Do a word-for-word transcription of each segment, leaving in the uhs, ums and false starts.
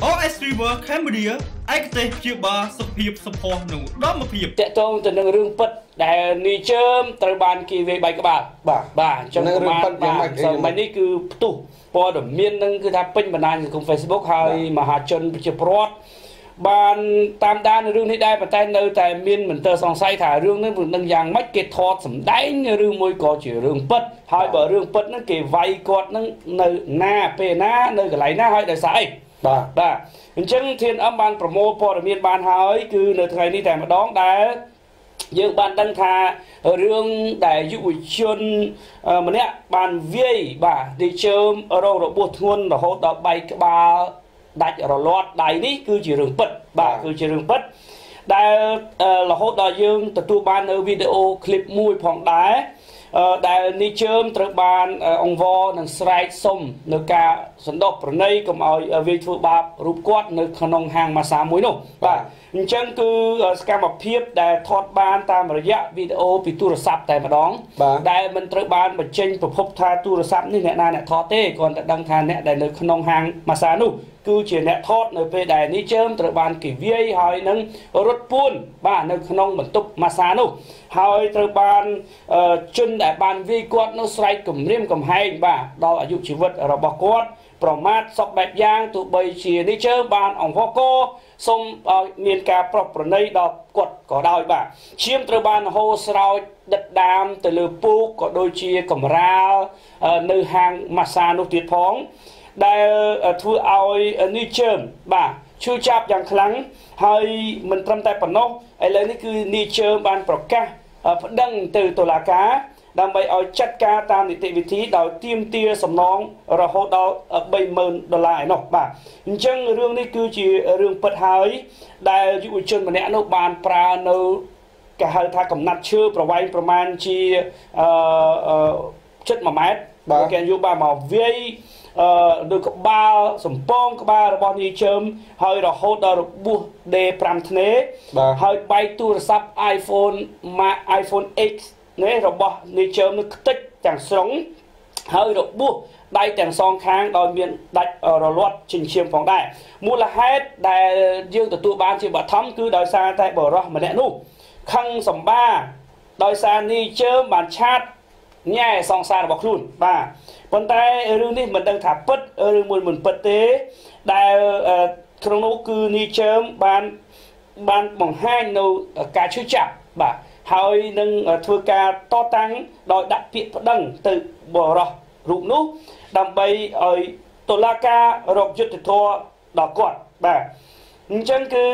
អូ เอส River Cambodia ឯកទេសព្យាបាលសុខភាពសម្ផស្សនិងឧត្តមភាពតកតងទៅនឹងរឿងពិតដែលនីជើមត្រូវបានគេវាយបែកក្បាលបាទបាទអញ្ចឹងរឿងពិតបាទសម័យនេះគឺផ្ទុះព័ត៌មាននឹងគឺថាពេញបណ្ដាញសង្គម Facebook ហើយមហាជនប្រជាពលរដ្ឋបានតាមដានរឿងនេះដែរប៉ុន្តែនៅតែមានមន្ទិលសង្ស័យថារឿងនេះនឹងយ៉ាងម៉េចគេថតសម្ដែងឬមួយក៏ជារឿងពិតហើយបើរឿងពិតហ្នឹងគេវាយគាត់នឹងនៅណាពេលណានៅកន្លែងណាហើយដោយសារអីបាទបាទអញ្ចឹងធានអឹមបានប្រមូលព័ត៌មានបានហើយគឺនៅថ្ងៃនេះតែម្ដងដែលយើងបានដឹងថារឿងដែលយុវជនម្នាក់បានវាយបាទទីជើមរងរបួសធ្ងន់រហូតដល់បែកក្បាលដាច់រលាត់ដៃនេះគឺជារឿងពិតបាទគឺជារឿងពិតដែលរហូតដល់យើងទទួលបាននៅវីដេអូឃ្លីបមួយផងដែរដែលនេះជើមត្រូវបានអង្វរនឹងស្រែកសុំនៅការសន្តោសប្រណីកុំឲ្យវាយធ្វើបាបរូបគាត់នៅក្នុងហាងម៉ាសាមួយនោះបាទអញ្ចឹងគឺសកម្មភាពដែលថតបានតាមរយៈវីដេអូពីទូរស័ព្ទតែម្ដងដែលមិនត្រូវបានបញ្ចេញប្រភពថាទូរស័ព្ទនេះអ្នកណាអ្នកថតទេគ្រាន់តែដឹងថាអ្នកដែលនៅក្នុងហាងម៉ាសានោះគឺជាអ្នកថតនៅពេលដែលនេះជើមត្រូវបានគេវាយហើយនឹងរត់ពួនបាទនៅក្នុងបន្ទប់ម៉ាសានោះហើយត្រូវបានជនដែលបានវាយគាត់នោះស្រែកគំរាមកំហែងបាទដល់អាយុជីវិតរបស់គាត់ប្រមាថសពបែបយ៉ាងទោះបីជានេះជើមបានអង្វរកសូមឲ្យមានការប្រោសប្រណីដល់គាត់ក៏ដោយបាទឈាមត្រូវបានហូរស្រោចដិតដាមទៅលើពូកក៏ដូចជាកំរាលនៅហាងម៉ាសានោះទៀតផងដែលធ្វើឲ្យនេះជើមបាទឈឺចាប់យ៉ាងខ្លាំងហើយមិនត្រឹមតែប៉ុណ្ណោះឥឡូវនេះគឺនេះជើមបានប្រកាសប្តឹងទៅតុលាការដើម្បីឲ្យចាត់ការតាមនីតិវិធីដោយទាមទារសំណងរហូតដល់បីម៉ឺនដុល្លារឯណោះបាទអញ្ចឹងរឿងនេះគឺជារឿងពិតហើយដែលយុវជនម្នាក់នោះបានប្រើនៅគេហៅថាកំណាត់ឈើប្រវែងប្រមាណជាអឺជិតមួយម៉ែត្របាទគេយកបានមកវាយអឺលើក្បាលសំពងក្បាលរបស់នាយជើមហើយរហូតដល់របួសដេប្រាំធ្នេហើយបែកទូរស័ព្ទ iPhone iPhone X នេះរបស់នាយជើមនឹងខ្ទេចទាំងស្រុងហើយរបួសដៃទាំងសងខាងដោយមានដាច់រលាត់ចិញ្ចៀមផងដែរមូលហេតុដែលយើងទទួលបានជាបឋមគឺដោយសារតែបរិសម្នាក់នោះខឹងសម្បាដោយសារនាយជើមបានឆាតញ៉ែសង្សាររបស់ខ្លួនបាទប៉ុន្តែរឿងនេះមិនដឹងថាពិតឬមួយមិនពិតទេដែលក្នុងនោះគឺនាយជើមបានបានបង្ហាញនៅការឈឺចាប់បាទហើយនឹងធ្វើការតតាំងដោយដាក់ពាក្យប្តឹងទៅបរិសរូបនោះដើម្បីឲ្យតុលាការរកយុត្តិធម៌ដល់គាត់បាទអញ្ចឹងគឺ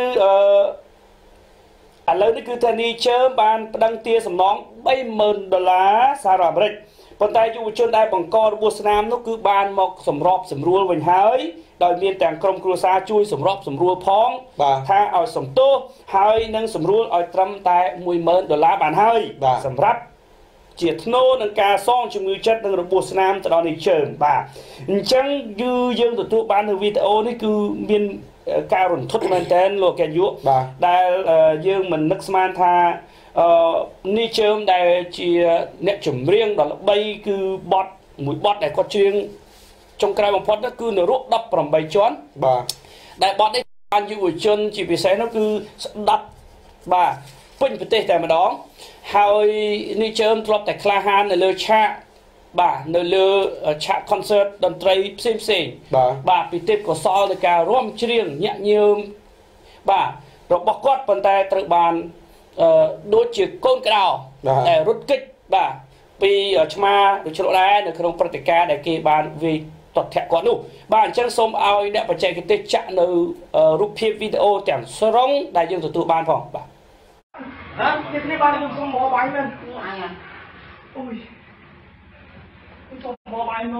អឺឥឡូវនេះគឺថានាយជើមបានប្តឹងទារសំណងបីម៉ឺនដុល្លារសហរដ្ឋអាមេរិកប៉ុន្តែយុវជនដែលបង្ករបួសស្នាមនោះគឺបានមកសម្របសម្រួលវិញហើយដោយមានទាំងក្រុមគ្រួសារជួយសម្របសម្រួលផងថាឲ្យសំទោសហើយនឹងសម្រួលឲ្យត្រឹមតែមួយម៉ឺនដុល្លារបានហើយសម្រាប់ជាធ្នូនឹងការសងជំងឺចិត្តនិងរបួសស្នាមទៅដល់នាយជើមបាទអញ្ចឹងគឺយើងទទួលបាននៅវីដេអូនេះគឺមានការរន្ធត់មែនទែនលោកកែយុដែលយើងមិននឹកស្មានថាអឺនេះជើមដែលជាអ្នកចម្រៀងដ៏ល្បីគឺបទមួយបទដែលគាត់ច្រៀងចុងក្រោយបំផុតនោះគឺនរកដប់ប្រាំបីជាន់បាទដែលបទនេះបានយុវជនជាពិសេសនោះគឺស្ដាប់បាទពេញប្រទេសតែម្ដងហើយនេះជើមធ្លាប់តែក្លាហាននៅលើឆាកបាទនៅលើឆាក concert តន្ត្រីផ្សេងផ្សេងបាទពីទេពកោសលនៃការរាំច្រៀងញាក់ញើមបាទរបស់គាត់ប៉ុន្តែត្រូវបានអឺដូចជាកូនក្តោតែរត់គេចបាទពីឆ្មាដូចជ្រក់ដែរនៅក្នុងព្រឹត្តិការណ៍ដែលគេបានវាយតតគាត់នោះបាទអញ្ចឹងសូមឲ្យអ្នកបច្ចេកទេសចាក់នៅរូបភាពវីដេអូទាំងស្រុងដែលយើងទទួលបានផងបាទហ៎គេនេះបានខ្ញុំសុំមកបាញ់មែនអញអូយខ្ញុំសុំមកបាញ់មក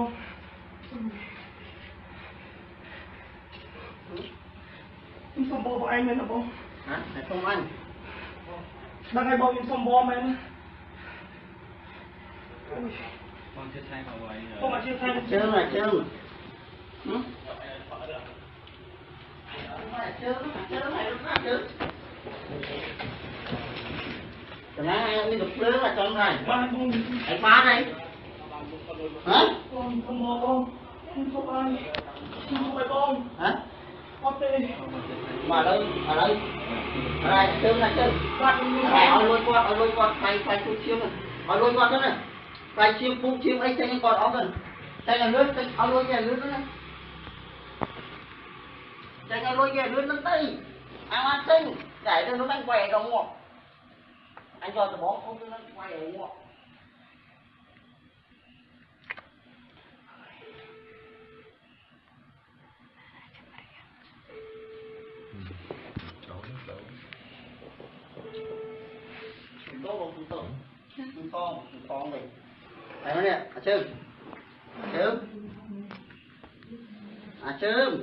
ខ្ញុំសុំមកបាញ់មែនបងហ៎តែសុំអញដឹងហើយបងខ្ញុំសុំមកមែនអូយបងជឿថែមកវិញបងមកជឿថែជឿមកជឿហ៎ជឿជឿហើយលោកជឿแต่ละนี่ก็เปลือกจนไงไอ้ฟ้าไงฮะบองขโมยบองคุณขโมยคุณขโมยบองฮะพอเตะ mà đây mà đây này chớm này chớm này ao lôi qua ao lôi qua tay tay chụp chiêm này ao lôi qua thế này tay chiêm phun chiêm ấy tay còn áo gần tay là lướt ao lôi kia lướt nữa tay là lôi kia lướt lên tay ăn ăn tinh để cho nó đang quay đồng ngọ anh cho tao bó không nó quay ở ngọ Tốt không? Tốt. Con, con này. Đấy nó nè, à chơm. Chơm. À chơm.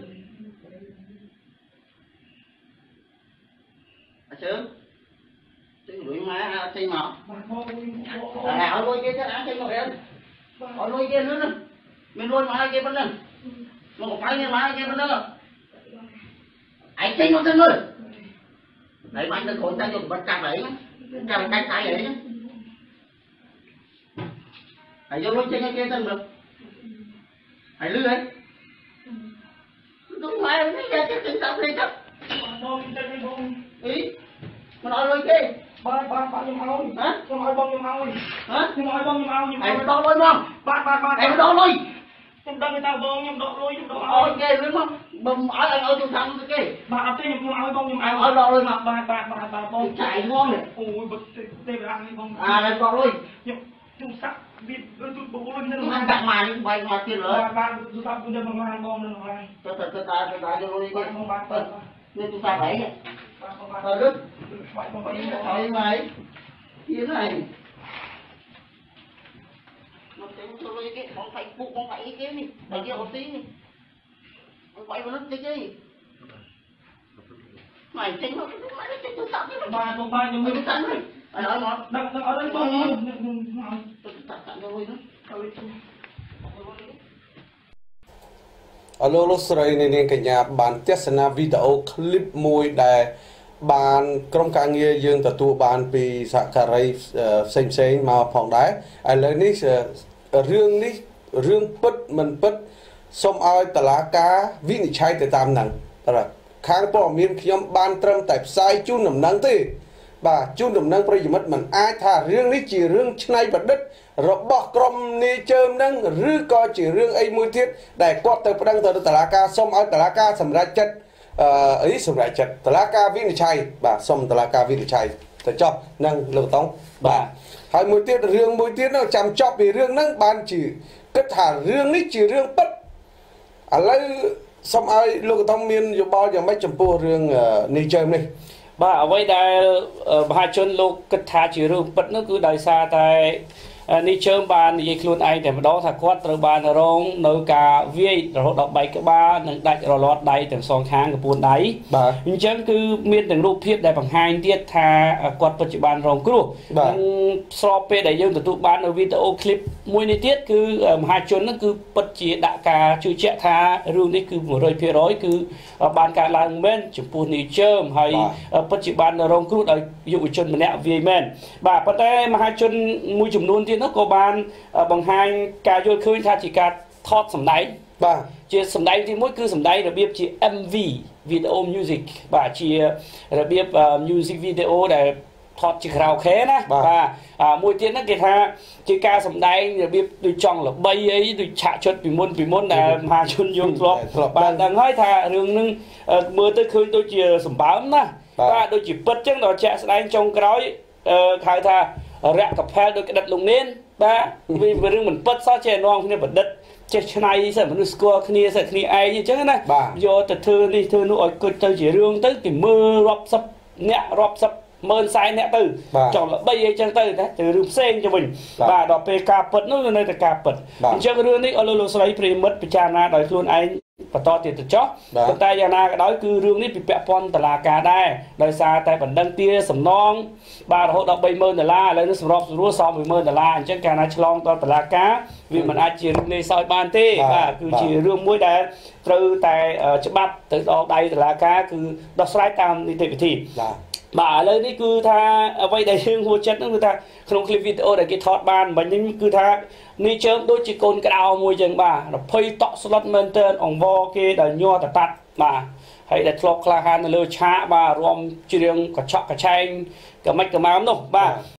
À chơm. Chứ đuổi má à chơi mà. À ở lôi kia chứ ăn chơi mà em. Ở lôi kia nữa nè. Mình lôi má kia bên nè. Mà có phải như má kia bên nè. Anh chơi nó thân ơi. Đấy mà anh đừng khốn tay cho bắt cạp đấy. Cầm cái tay vậy nhá. Hãy vô lôi trên cái kia thân được. Hãy lư đấy. Đúng rồi, cái kia cái chân tao đi chắc. Ý. Mà nói lôi kia. Bạn bạn bạn nhầm ao. Hả? Nhầm ao bông nhầm ao. Hả? Nhầm ao bông nhầm ao nhầm ao. Hãy đo lôi bông. Bạn bạn bạn. Hãy đo lôi. Nhầm đo người ta bông nhầm đo lôi nhầm đo ao. Ok đúng không? Bông ở anh ở trong thằng cái kia. Bạn ở đây nhầm ao bông nhầm ao. Ở đo lôi mà. Bạn bạn bạn bạn bông chạy ngon này. Ôi bật đây là ăn bông. À đây đo lôi. Nhầm chung sắc biết tôi bố lên nó ăn cặn mà nhưng bay mà kia nữa. Bạn bạn tôi sao tôi đem bằng bông lên rồi. Cho thật thật ta thật ta cho lôi đi. Không bạn thật. Nên tôi sao vậy? Thôi đứt. Thôi mày. Gì này? Nó tính cho lôi cái con phải phụ con phải cái đi. Đằng kia một tí đi. Con phải nó cái gì? Mày chính nó mày nó chính tôi sao chứ? Ba con ba nhưng mình tận rồi. Anh nói mà. Đằng đằng ở đây con. Tôi tận tận cho lôi nó. Alo lúc sợi này này cả nhà bạn test na video clip môi đại bạn trong cả nghe dương từ tu bạn bị sạc cà ray xem xem mà phòng đá ai lấy ní riêng ní riêng bứt mình bứt xong ai tả lá cá vĩ nị chai từ tam nằng rồi kháng bỏ miên khi nhóm ban trâm tại sai chun nằm nắng thế bà chun nằm nắng bây giờ mất mình ai thà riêng ní chỉ riêng này bật đất rồi bỏ crom ní chơm nắng rư co chỉ riêng ấy môi thiết để quạt từ đăng từ tả lá cá xong ai tả lá cá sầm ra chất ấy sầm ra chất tả lá cá vĩ nị chai bà xong tả lá cá vĩ nị chai để cho nâng lồng tống bà hai môi tiết riêng môi tiết nó chăm chọc vì riêng nâng ban chỉ kết thả riêng ní chỉ riêng bất à lấy xong ai lồng tống miên dù bao giờ mấy chấm po riêng ní chơm này bà ở đây đại bà chôn lục kết thả chỉ riêng bất nó cứ đại xa tại ní chơm bàn như luôn ai để đó thà quát từ bàn rong nơi cả vi rồi đọc bài cái ba nâng đại rồi lót đầy từng song kháng của buồn đáy nhưng chẳng cứ miên từngรูป ភាព ដែល បង្ហាញ ទៀត ថា គាត់ ពិតជា បាន រង គ្រោះ ស្រប ពេល ដែល យើង ទទួល បាន នៅ វីដេអូ ឃ្លីប មួយ នេះ ទៀត គឺ មហាជន ហ្នឹង គឺ ពិតជា ដាក់ ការ ជឿជាក់ ថា រឿង នេះ គឺ một trăm phần trăm គឺ បាន កើត ឡើង មែន ចំពោះ នីជើម ហើយ ពិតជា បាន រង គ្រោះ ដោយ យុវជន ម្នាក់ វាយ មែន បាទ ប៉ុន្តែ មហាជន មួយ ចំនួន ទៀត នោះ ក៏ បាន បង្ហាញ ការ យល់ឃើញ ថា ជា ការ ថត សម្ដែង បាទ ជា សម្ដែង ទី មួយ គឺ សម្ដែង របៀប ជា em vê video music បាទជារបៀប music video ដែលថតជា karaoke ណាបាទមួយទៀតហ្នឹងគេថាជាការសម្ដែងរបៀបដូចចង់ល្បីអីដូចឆាកជត់ពីមុនពីមុនដែលមហាជនយើងធ្លាប់បានដឹងហើយថារឿងហ្នឹងមើលទៅឃើញដូចជាសម្បើមណាបាទដូចជាពិតអញ្ចឹងដល់ជាក់ស្ដែងចុងក្រោយហៅថារៈកផែលដូចក្តិតលោកនេនបាទវារឿងមិនពិតសោះចេះនាំគ្នាប្រឌិតចេះឆ្នៃសិមនុស្សស្គាល់គ្នាសិគ្នាឯងអញ្ចឹងណាយកទៅធ្វើនេះធ្វើនោះឲ្យគិតទៅជារឿងទៅគេមើលរាប់សិបអ្នករាប់សិបម៉ឺនសែនអ្នកទៅចង់ល្បីអីចឹងទៅណាទៅរឿងផ្សេងទៅវិញបាទដល់ពេលការពិតនោះនៅតែការពិតអញ្ចឹងរឿងនេះអស់លោកលោកស្រីប្រិមិត្តពិចារណាដោយខ្លួនឯងបន្តទៀតទៅចុះប៉ុន្តែយ៉ាងណាក៏ដោយគឺរឿងនេះពីពាក់ព័ន្ធតុលាការដែរដោយសារតែបណ្ដឹងទាសំណងបាទរហូតដល់ ba mươiដុល្លារឥឡូវនេះសម្របសម្រួលសង một mươiដុល្លារអញ្ចឹងកាលណាឆ្លងដល់តុលាការវាមិនអាចជារឿងលេសោយបានទេបាទគឺជារឿងមួយដែលត្រូវតែច្បាប់ទៅដល់ដៃតុលាការគឺដោះស្រាយតាមនីតិវិធីបាទឥឡូវនេះគឺថាអ្វីដែលយើងហួចចិត្តហ្នឹងគឺថាក្នុងคลิปវីដេអូដែលគេថតបានមិញនេះគឺថានេះជើងដូចជាកូនកដោមួយចឹងបាទ20តក់ស្លុតមែនតើអង្វរគេដែលញ័រតតាត់បាទហើយដែលធ្លាប់ក្លាហាននៅលើឆាកបាទរួមជ្រៀងកញ្ឆក់កញ្ឆែងក៏មិនក៏មកនោះបាទ